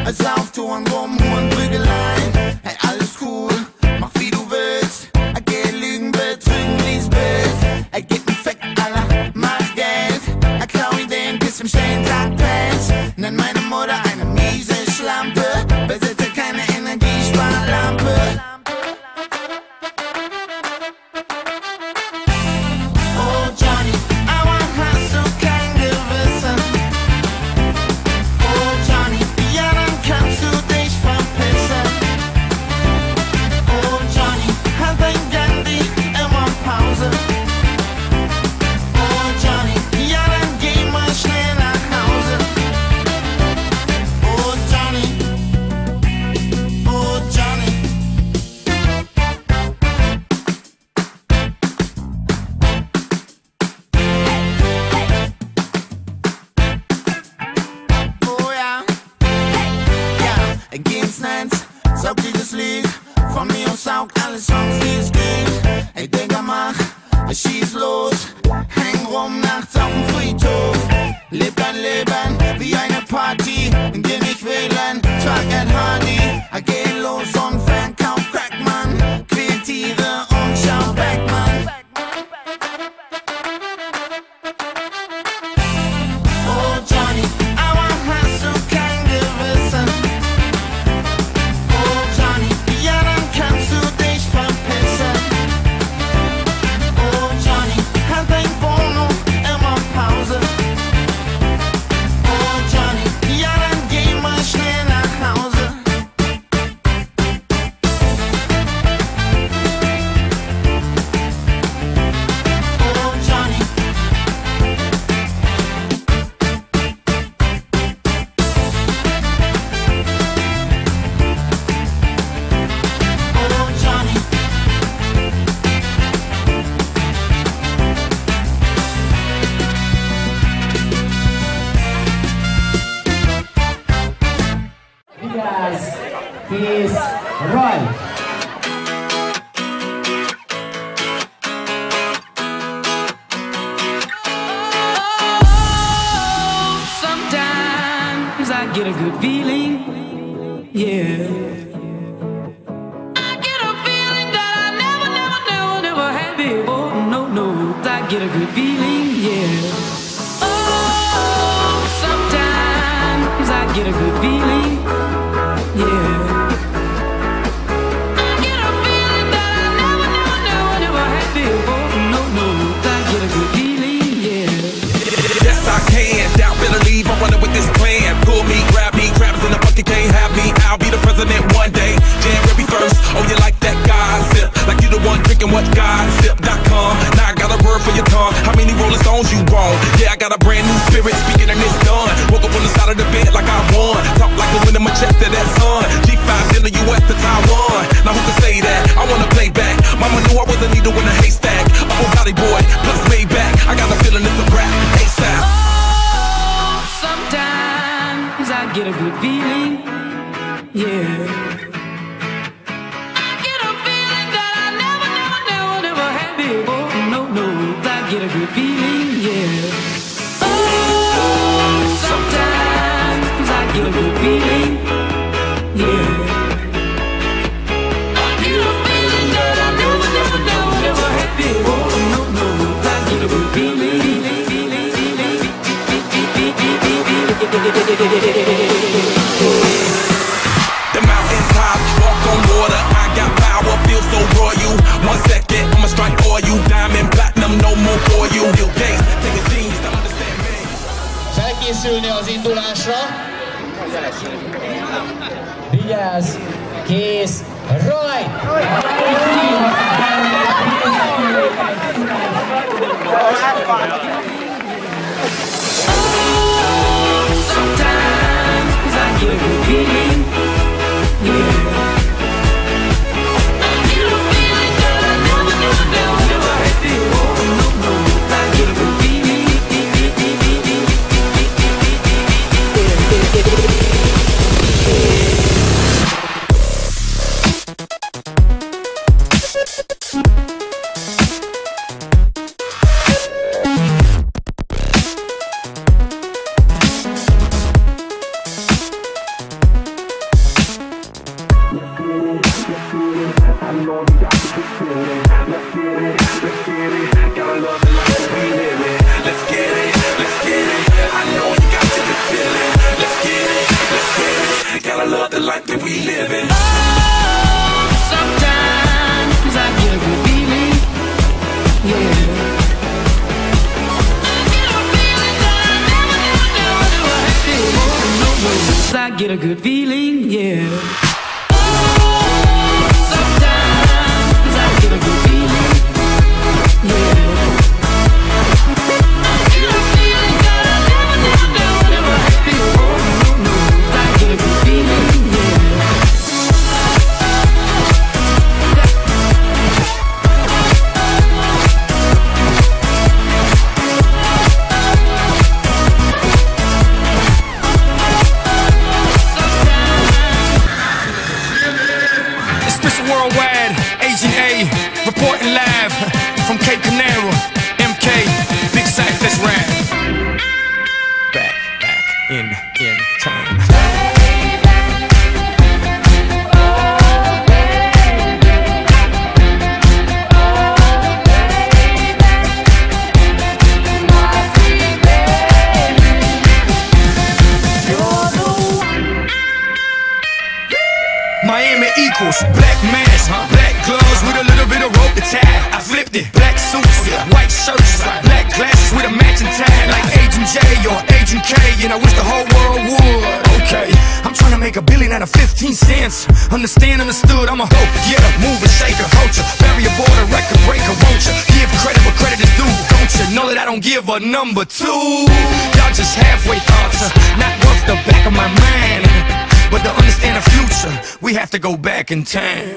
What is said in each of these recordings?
Sauf, Touren, Rum und Prügeleien. Hey, alles cool, mach wie du willst. Geh lügen, betrügen, wie's bist. Gib mir Fick, Allah, mach Geld. Klau Ideen bis zum Stehen, Tagpelz. Nenn meine Mutter eine miese Schlampe. Besitze keine Energiesparlampe. Oh Johnny, aber hast du kein Gewissen? Oh Johnny, ja dann kannst du dich verpissen. Oh Johnny, hat dein Gandhi immer Pause? Oh Johnny, ja dann geh mal schnell nach Hause. Oh Johnny, oh Johnny. Oh ja, ja, geh ins Netz, saug dieses Lied. Von mir aus saug alle Songs, die es gibt. Ey Digga, mach, schieß los. Häng rum nachts auf dem Friedhof. Leb dein Leben wie eine Party. Geh nicht wählen, trag Ed Hardy. Geh los und verkauf Crack, Mann. Quäl Tiere und schau back, Mann. Oh Johnny, aber hast du kein Gewissen? Oh Johnny, ja dann kannst du dich verpissen. Oh Johnny, hat dein Bono immer Pause? Oh Johnny, ja dann geh mal schnell nach Hause. Oh Johnny. Oh Johnny. Yes, he's right. Sometimes I get a good feeling, yeah. I get a feeling that I never had before. No, I get a good feeling, yeah. Oh, sometimes I get a good feeling, yeah. I get a feeling that I never had before. No, I get a good feeling, yeah. Yes, I can. Doubt, better leave. I'm running with this plan. Pull me, grab me, crabs in the bucket can't have me. I'll be the president one day. January 1st. Oh, you like that gossip? Like you the one drinking what gossip.com. Now I got a word for your tongue. How many Rolling Stones you want? Yeah, I got a brand new spirit speaking and it's done. Woke up on the side of the bed like I won. Talk like the wind in my chest to that sun. G5 in the US to Taiwan. Now who can say that? I wanna play back. Mama knew I was a needle in a haystack. Oh, body boy, plus way back. I got a feeling it's a rap. ASAP. Oh, sometimes I get a good feeling, yeah. I get a feeling that I never had before. No, I get a good feeling, yeah. Oh, sometimes I get a good feeling, yeah. I get a feeling that I never had before. No, I get a good feeling. The mountain top, walk on water. I got power, feel so royal. 1 second, I'ma strike for you. Diamond, platinum, no more for you. Bill Gates, take a genius to understand me. Felkészülni az indulásra. Vigyázz, kész, right! Sometimes I get a good feeling, yeah. I get a feeling that I never had before. No, I get a good feeling. know you got to be feeling. Let's get it, let's get it. Gotta love the life we live in. Let's get it, let's get it. I know you got to be feeling. Let's get it, let's get it. Gotta love the life that we live in. Oh, sometimes I get a good feeling, yeah. I get a good feeling, yeah. Oh, sometimes I get a good feeling, yeah. I get a feeling that I never had before. I get a good feeling, yeah. Worldwide, Agent A, reporting live from Cape Canaveral. MK, Big Sack, let's ride. Back in time. Miami equals black mask, black gloves with a little bit of rope to tie. I flipped it, black suits, white shirts, black glasses with a matching tie, like Agent J or Agent K, and I wish the whole world would. Okay, I'm trying to make $1 billion out of 15 cents. Understand, understood, I'm a hoe, yeah, mover, shaker, culture, barrier, border, record breaker, won't you? Give credit where credit is due, don't you? Know that I don't give a number two. Y'all just halfway thoughts, not worth the back of my mind. But to understand the future, we have to go back in time.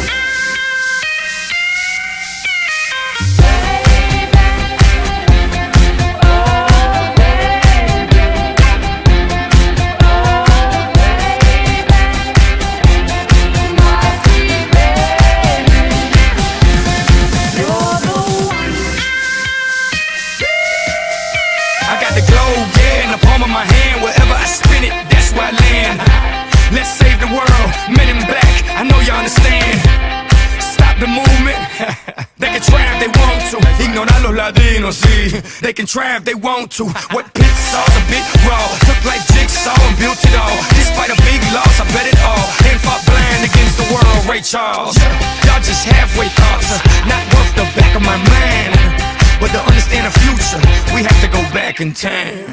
I got the globe, yeah, in the palm of my hand. Wherever I spin it, that's where I land. Let's save the world, men in black, I know you understand. Stop the movement, they can try if they want to. Ignorar los latinos, sí, they can try if they want to. What pit saw's a bit raw, took like jigsaw and built it all. Despite a big loss, I bet it all. And fought blind against the world, Ray Charles. Y'all just halfway thoughts, not worth the back of my mind. But to understand the future, we have to go back in time.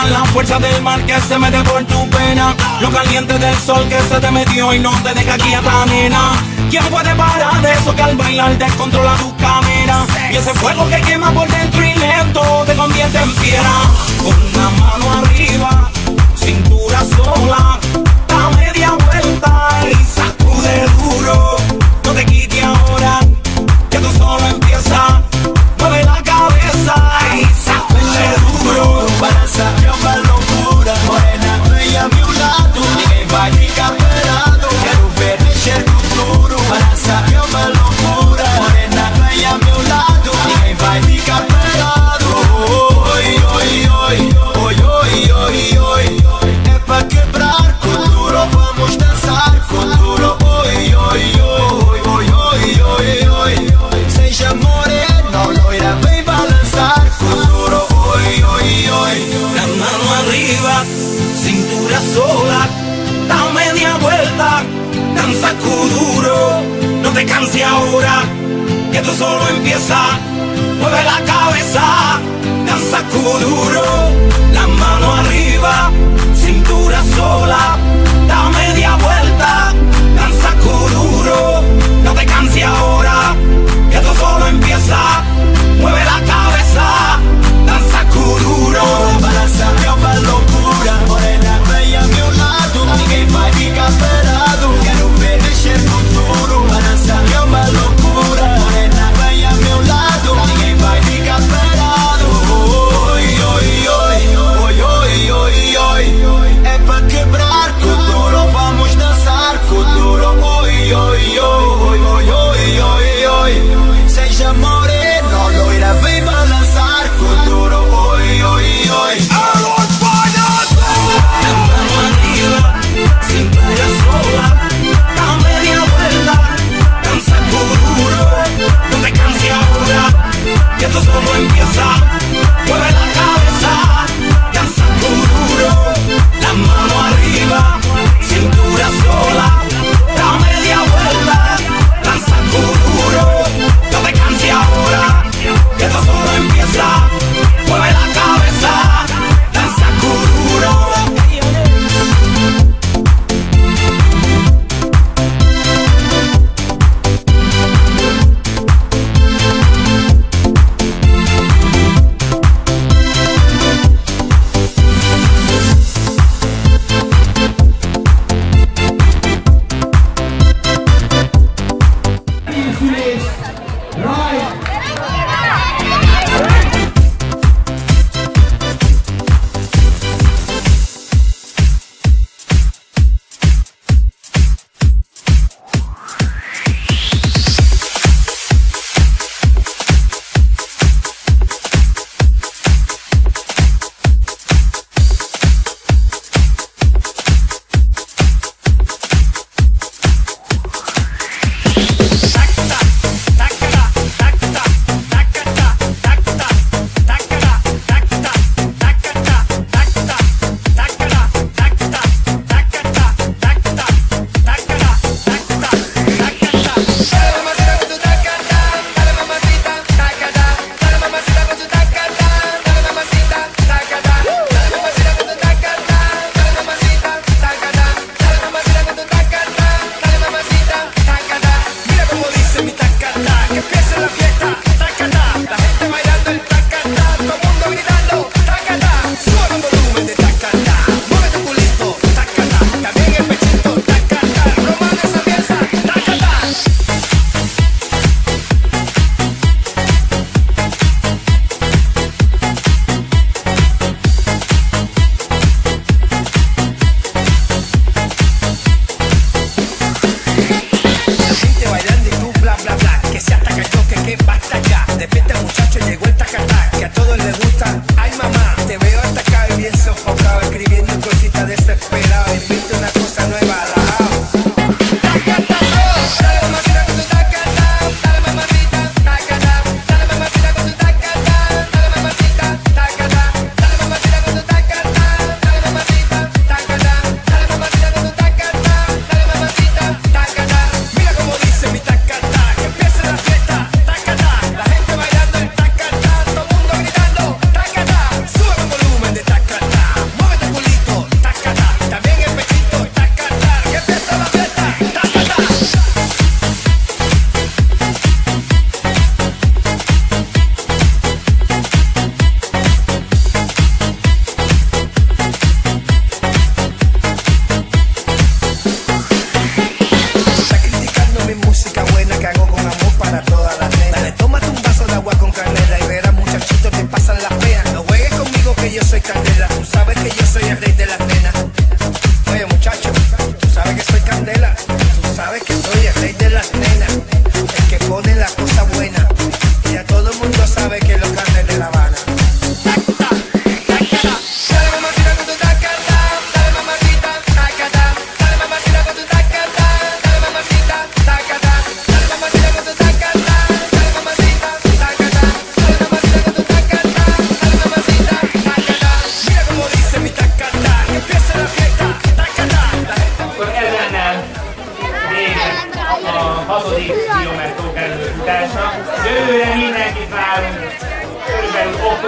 Sientas la fuerza del mar que se mete por tu pena, lo caliente del sol que se te metió y no te deja quieta, nena. ¿Quién puede parar eso que al bailar descontrola tu cadera? Y ese fuego que quema por dentro y lento te convierte en piedra. Con la mano arriba, cintura sola, da media vuelta y sacude duro. No te quites ahora, que tú solo empieza. Mueve la cabeza y sacude duro. Balança uma loucura, morena, vem a meu lado. Ninguém vai ficar parado. Quero ver mexer com tudo. Balança uma loucura, morena, vem a meu lado. Ninguém vai ficar parado. Oi, oi, oi, oi, oi, oi, oi. É pra quebrar com duro, vamos dançar com duro. Oi, oi, oi, oi, oi, oi, oi. Seja morena, loira, vem balançar com duro. Oi, oi, oi. La mano arriba, cintura sola, da media vuelta, danza duro. No te canses ahora, que esto solo empieza. Mueve la cabeza, danza duro. La mano arriba, cintura sola, da media vuelta, danza duro. No te canses ahora, que esto solo empieza. Mueve la cabeza, danza duro. Balança é uma loucura, morena, vem a meu lado. Ninguém vai ficar parado. Quero ver mexer com tudo. Balança é uma loucura, morena, vem a meu lado. Ninguém vai ficar parado. Oi, oi, oi, oi, oi, oi, oi. É pra quebrar com duro, vamos dançar com duro. Oi, oi, oi, oi, oi, oi, oi. Seja morena, loira, vem balançar com duro. Oi, oi, oi. La mano arriba, cintura sola, da media vuelta, danza duro. No te canses ahora, que esto solo empieza. Mueve la cabeza, danza duro. La mano arriba, cintura sola, da media vuelta, danza duro. No te canses ahora, que esto solo empieza. Mueve la cabeza, danza duro.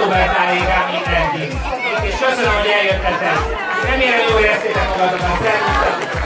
október tájékán mindenki. És köszönöm, hogy eljöttetek. Remélem jól éreztétek magatokat. Szervusztok!